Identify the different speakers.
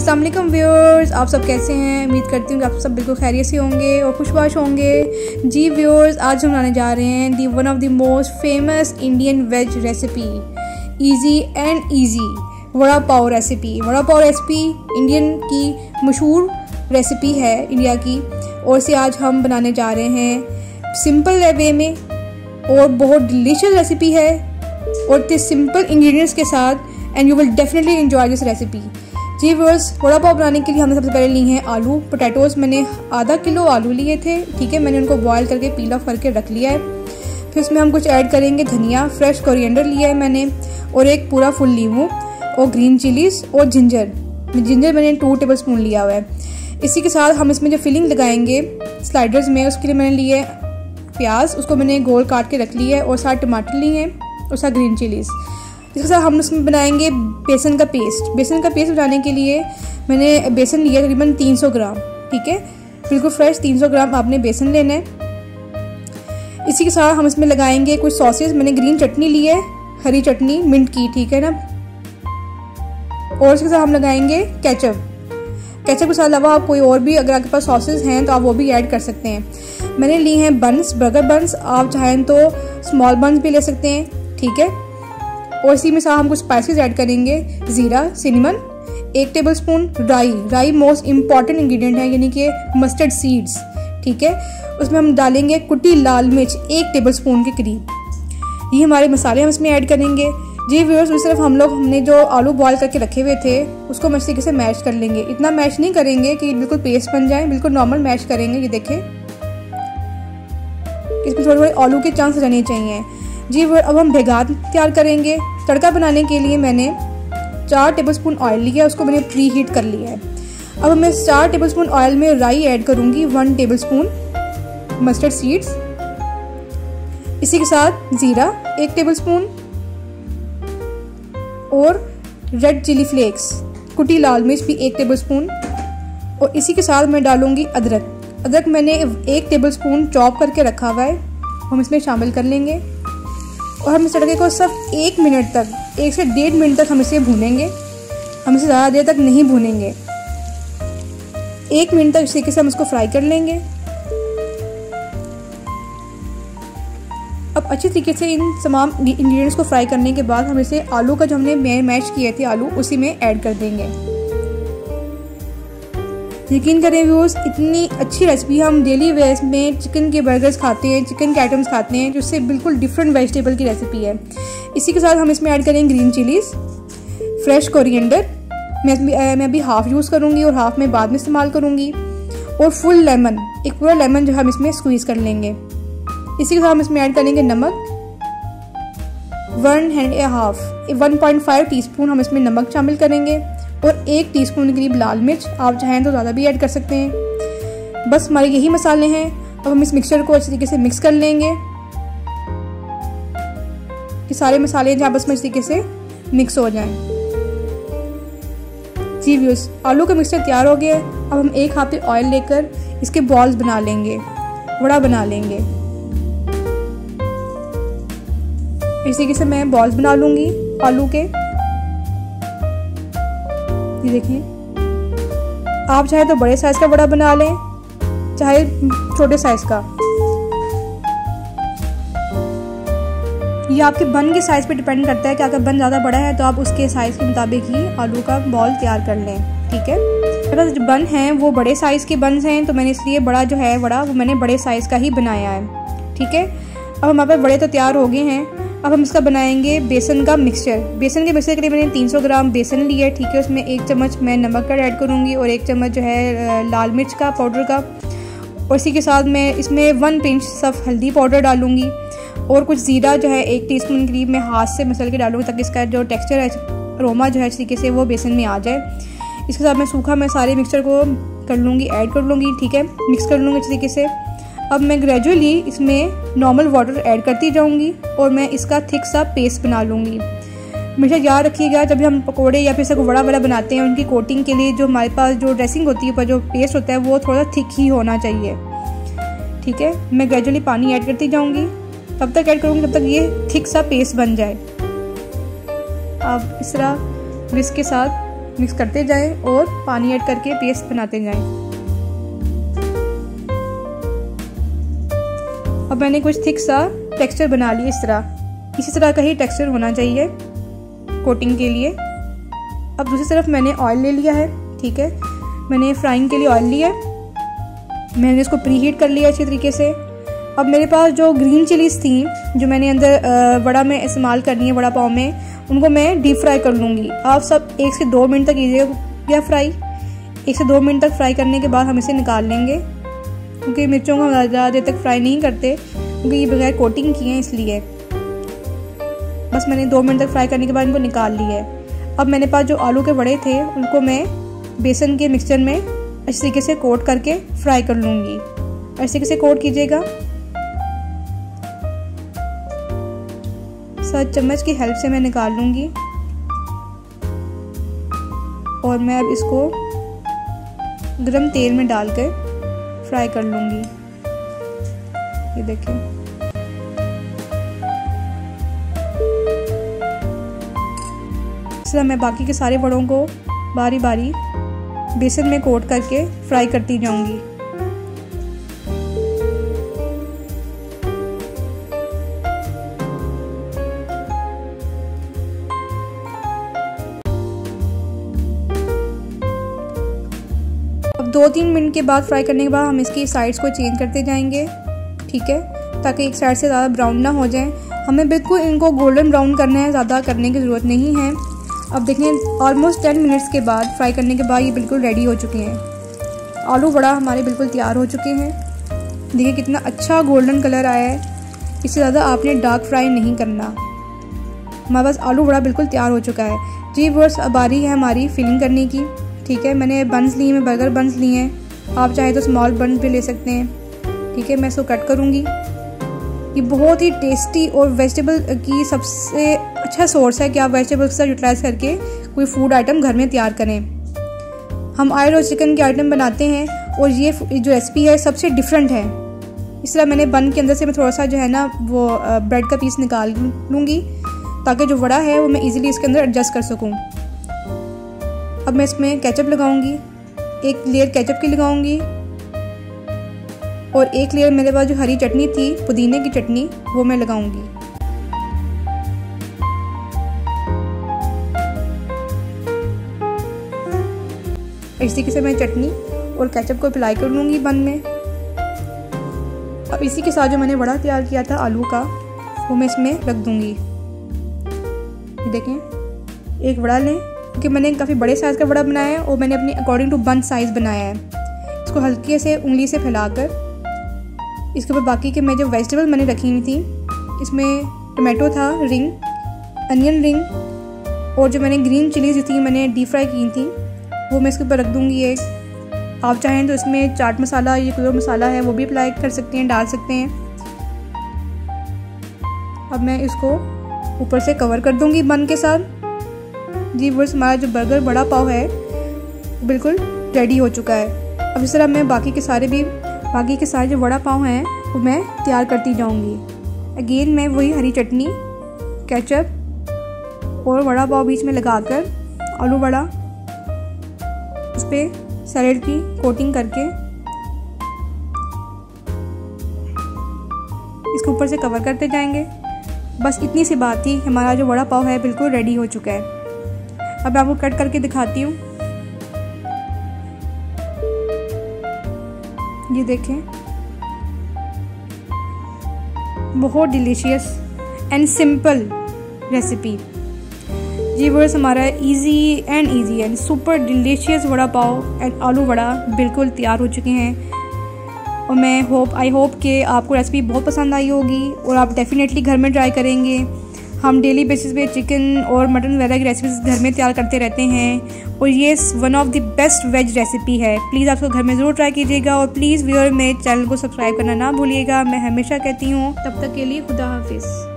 Speaker 1: अस्सलाम वालेकुम व्यूअर्स, आप सब कैसे हैं। उम्मीद करती हूँ कि आप सब बिल्कुल खैरियत से होंगे और खुशबाश होंगे। जी व्यूअर्स, आज हम बनाने जा रहे हैं the one of the most famous Indian veg recipe, easy and easy vada pav recipe. Vada pav recipe Indian की मशहूर रेसिपी है इंडिया की, और इसे आज हम बनाने जा रहे हैं सिंपल वे में और बहुत डिलीशियस रेसिपी है और इतने सिंपल इंग्रेडिएंट्स के साथ, and you will definitely enjoy this recipe. जी व्यूअर्स, वड़ा पाव बनाने के लिए हमने सबसे पहले लिए हैं आलू, पोटैटोज। मैंने आधा किलो आलू लिए थे, ठीक है। मैंने उनको बॉयल करके पील ऑफ करके रख लिया है। फिर इसमें हम कुछ ऐड करेंगे धनिया, फ्रेश कोरिएंडर लिया है मैंने, और एक पूरा फुल नींबू, और ग्रीन चिलीज और जिंजर मैंने 2 टेबल स्पून लिया हुआ है। इसी के साथ हम इसमें जो फिलिंग लगाएंगे स्लाइडर्स में, उसके लिए मैंने लिए प्याज, उसको मैंने गोल काट के रख लिया है, और 7 टमाटर लिए हैं और 7 ग्रीन चिलीज़। इसके साथ हम इसमें बनाएंगे बेसन का पेस्ट। बेसन का पेस्ट बनाने के लिए मैंने बेसन लिया तकरीबन 300 ग्राम, ठीक है। बिल्कुल फ्रेश 300 ग्राम आपने बेसन लेना है। इसी के साथ हम इसमें लगाएंगे कुछ सॉसेस। मैंने ग्रीन चटनी ली है, हरी चटनी मिंट की, ठीक है ना। और इसके साथ हम लगाएंगे केचप के साथ अलावा आप कोई और भी, अगर आपके पास सॉसेस हैं तो आप वो भी ऐड कर सकते हैं। मैंने ली हैं बन्स, बर्गर बन्स। आप चाहें तो स्मॉल बन्स भी ले सकते हैं, ठीक है। और इसी में साथ हम कुछ स्पाइसेस ऐड करेंगे, जीरा, सिनेमन, 1 टेबल स्पून राई मोस्ट इम्पॉर्टेंट इंग्रेडिएंट है, यानी कि मस्टर्ड सीड्स, ठीक है। उसमें हम डालेंगे कुटी लाल मिर्च 1 टेबल स्पून के करीब। ये हमारे मसाले हम इसमें ऐड करेंगे। जी व्यूअर्स, उस तरफ हमने जो आलू बॉयल करके रखे हुए थे उसको अच्छी तरीके से मैश कर लेंगे। इतना मैश नहीं करेंगे कि बिल्कुल पेस्ट बन जाए, बिल्कुल नॉर्मल मैश करेंगे। ये देखें, इसमें थोड़े थोड़े आलू के चांस रहने चाहिए। जी अब हम भेगात तैयार करेंगे। तड़का बनाने के लिए मैंने 4 टेबल स्पून ऑयल लिया, उसको मैंने प्री हीट कर लिया है। अब मैं 4 टेबल स्पून ऑयल में राई ऐड करूंगी, 1 टेबल स्पून मस्टर्ड सीड्स, इसी के साथ जीरा 1 टेबल स्पून, और रेड चिली फ्लेक्स, कुटी लाल मिर्च भी 1 टेबल स्पून, और इसी के साथ मैं डालूंगी अदरक मैंने 1 टेबल स्पून चॉप करके रखा हुआ है, हम इसमें शामिल कर लेंगे। और हम इस तड़के को सिर्फ 1 मिनट तक, 1 से 1.5 मिनट तक हम इसे भूनेंगे। हम इसे ज़्यादा देर तक नहीं भूनेंगे, 1 मिनट तक इस तरीके से हम इसको फ्राई कर लेंगे। अब अच्छी तरीके से इन तमाम इंग्रेडिएंट्स को फ्राई करने के बाद हम इसे आलू का जो हमने मैश किए थे आलू, उसी में ऐड कर देंगे। यकीन करें व्यूअर्स, इतनी अच्छी रेसिपी हम डेली वेज में चिकन के बर्गर्स खाते हैं, चिकन के आइटम्स खाते हैं, जिससे बिल्कुल डिफरेंट वेजिटेबल की रेसिपी है। इसी के साथ हम इसमें ऐड करेंगे ग्रीन चिलीज, फ्रेश कोरिएंडर। मैं अभी हाफ यूज़ करूँगी और हाफ में बाद में इस्तेमाल करूँगी, और फुल लेमन, एक पूरा लेमन जो हम इसमें स्क्वीज़ कर लेंगे। इसी के साथ हम इसमें ऐड करेंगे नमक, 1.5 टीस्पून हम इसमें नमक शामिल करेंगे, और 1 टीस्पून के करीब लाल मिर्च। आप चाहें तो ज़्यादा भी ऐड कर सकते हैं। बस हमारे यही मसाले हैं। अब हम इस मिक्सचर को अच्छी तरीके से मिक्स कर लेंगे कि सारे मसाले जो आपस में इस तरीके से मिक्स हो जाएं। जी व्यूअर्स, आलू का मिक्सचर तैयार हो गया है। अब हम 1 हाथ पे ऑयल लेकर इसके बॉल्स बना लेंगे, वड़ा बना लेंगे। इस तरीके से मैं बॉल्स बना लूंगी आलू के। ये देखिए, आप चाहे तो बड़े साइज का बड़ा बना लें, चाहे छोटे साइज का। ये आपके बन के साइज पे डिपेंड करता है कि अगर बन ज़्यादा बड़ा है तो आप उसके साइज के मुताबिक ही आलू का बॉल तैयार कर लें, ठीक है। मेरे पास जो बन हैं वो बड़े साइज के बन हैं, तो मैंने इसलिए बड़ा जो है वड़ा वो मैंने बड़े साइज का ही बनाया है, ठीक है। अब हमारे पास बड़े तो तैयार हो गए हैं। अब हम इसका बनाएंगे बेसन का मिक्सचर। बेसन के मिक्सचर के लिए मैंने 300 ग्राम बेसन लिया है, ठीक है। उसमें 1 चम्मच मैं नमक का ऐड करूँगी, और 1 चम्मच जो है लाल मिर्च का पाउडर का, और इसी के साथ मैं इसमें 1 पिंच सफ़ हल्दी पाउडर डालूँगी, और कुछ ज़ीरा जो है 1 टीस्पून करीब मैं हाथ से मसल के डालूँगी, ताकि इसका जो टेक्सचर है, अरोमा जो है इस तरीके से वो बेसन में आ जाए। इसके साथ मैं सारे मिक्सचर को कर लूँगी, ऐड कर लूँगी, ठीक है। मिक्स कर लूँगी इस तरीके से। अब मैं ग्रेजुअली इसमें नॉर्मल वाटर ऐड करती जाऊंगी, और मैं इसका थिक सा पेस्ट बना लूँगी। हमेशा याद रखिएगा, जब भी हम पकोड़े या फिर इसका वड़ा बनाते हैं, उनकी कोटिंग के लिए जो हमारे पास जो ड्रेसिंग होती है, पर जो पेस्ट होता है वो थोड़ा थिक ही होना चाहिए, ठीक है। मैं ग्रेजुअली पानी ऐड करती जाऊँगी, तब तक ऐड करूँगी जब तक ये थिक सा पेस्ट बन जाए। अब इस तरह विस्क के साथ मिक्स करते जाएं और पानी ऐड करके पेस्ट बनाते जाएं। अब मैंने कुछ थिक सा टेक्सचर बना लिया इस तरह। इसी तरह का ही टेक्सचर होना चाहिए कोटिंग के लिए। अब दूसरी तरफ मैंने ऑयल ले लिया है, ठीक है। मैंने फ्राइंग के लिए ऑयल लिया, मैंने इसको प्री हीट कर लिया अच्छी तरीके से। अब मेरे पास जो ग्रीन चिलीज़ थी जो मैंने अंदर वड़ा में इस्तेमाल करनी है, वड़ा पाव में, उनको मैं डीप फ्राई कर लूँगी। आप सब 1 से 2 मिनट तक कीजिएगा फ्राई। 1 से 2 मिनट तक फ्राई करने के बाद हम इसे निकाल लेंगे, क्योंकि मिर्चों को हम ज़्यादा देर तक फ्राई नहीं करते क्योंकि ये बगैर कोटिंग की हैं, इसलिए बस मैंने 2 मिनट तक फ्राई करने के बाद इनको निकाल लिया है। अब मेरे पास जो आलू के वड़े थे उनको मैं बेसन के मिक्सचर में अच्छी तरीके से कोट करके फ्राई कर लूँगी। अच्छी तरीके से कोट कीजिएगा। 7 चम्मच की हेल्प से मैं निकाल लूँगी और मैं अब इसको गरम तेल में डालकर फ्राई कर लूँगी। ये देखें, इस तरह मैं बाकी के सारे वड़ों को बारी बारी बेसन में कोट करके फ्राई करती जाऊँगी। अब 2-3 मिनट के बाद फ्राई करने के बाद हम इसकी साइड्स को चेंज करते जाएंगे, ठीक है, ताकि एक साइड से ज़्यादा ब्राउन ना हो जाए। हमें बिल्कुल इनको गोल्डन ब्राउन करना है, ज़्यादा करने की ज़रूरत नहीं है। अब देखें ऑलमोस्ट 10 मिनट्स के बाद फ्राई करने के बाद ये बिल्कुल रेडी हो चुके हैं। आलू वड़ा हमारे बिल्कुल तैयार हो चुके हैं। देखिए कितना अच्छा गोल्डन कलर आया है। इससे ज़्यादा आपने डार्क फ्राई नहीं करना। हमारे पास आलू वड़ा बिल्कुल तैयार हो चुका है। जी व्यूअर्स, अब बारी है हमारी फिलिंग करने की, ठीक है। मैंने बंस लिए हैं, बर्गर बंस लिए हैं, आप चाहे तो स्मॉल बंस भी ले सकते हैं, ठीक है। मैं इसको कट करूँगी। ये बहुत ही टेस्टी और वेजिटेबल की सबसे अच्छा सोर्स है कि आप वेजिटेबल्स के साथ यूटिलाइज करके कोई फूड आइटम घर में तैयार करें। हम ऑयल और चिकन के आइटम बनाते हैं और ये जो रेसिपी है सबसे डिफरेंट है। इस तरह मैंने बन के अंदर से मैं थोड़ा सा जो है ना वो ब्रेड का पीस निकाल लूँगी ताकि जो वड़ा है वो मैं इजीली इसके अंदर एडजस्ट कर सकूँ। अब मैं इसमें केचप लगाऊंगी, 1 लेयर केचप की लगाऊंगी और 1 लेयर मेरे पास जो हरी चटनी थी, पुदीने की चटनी, वो मैं लगाऊंगी। इस तरीके से मैं चटनी और केचप को अप्लाई कर लूँगी बन में। अब इसी के साथ जो मैंने वड़ा तैयार किया था आलू का, वो मैं इसमें रख दूँगी। ये देखें, एक वड़ा लें, क्योंकि मैंने काफ़ी बड़े साइज़ का वड़ा बनाया है और मैंने अपने अकॉर्डिंग टू बन साइज़ बनाया है। इसको हल्के से उंगली से फैलाकर इसके ऊपर बाकी के मैं जो वेजिटेबल मैंने रखी हुई थी, इसमें टमाटो था रिंग, अनियन रिंग और जो मैंने ग्रीन चिलीज़ थी मैंने डीप फ्राई की थी, वो मैं इसके ऊपर रख दूँगी एक। आप चाहें तो इसमें चाट मसाला या कोई और मसाला है वो भी अप्लाई कर सकते हैं, डाल सकते हैं। अब मैं इसको ऊपर से कवर कर दूँगी बन के साथ। जी व्यूअर्स, हमारा जो बर्गर वड़ा पाव है बिल्कुल रेडी हो चुका है। अब इस तरह मैं बाकी के सारे जो वड़ा पाव हैं वो मैं तैयार करती जाऊंगी। अगेन मैं वही हरी चटनी, केचप और वड़ा पाव बीच में लगाकर आलू वड़ा उस पर सैलेड की कोटिंग करके इसके ऊपर से कवर करते जाएंगे। बस इतनी सी बात थी, हमारा जो वड़ा पाव है बिल्कुल रेडी हो चुका है। अब मैं आपको कट करके दिखाती हूँ। ये देखें, बहुत डिलीशियस एंड सिंपल रेसिपी। जी व्यूअर्स, हमारा easy and super delicious vada pav and आलू वड़ा बिल्कुल तैयार हो चुके हैं। और मैं आई होप कि आपको रेसिपी बहुत पसंद आई होगी और आप डेफिनेटली घर में ट्राई करेंगे। हम डेली बेसिस पे चिकन और मटन वगैरह की रेसिपीज घर में तैयार करते रहते हैं और ये one of the best veg recipe है। प्लीज़ आप इसको घर में ज़रूर ट्राई कीजिएगा और प्लीज़ व्यूअर मेरे चैनल को सब्सक्राइब करना ना भूलिएगा। मैं हमेशा कहती हूँ, तब तक के लिए खुदा हाफिज़।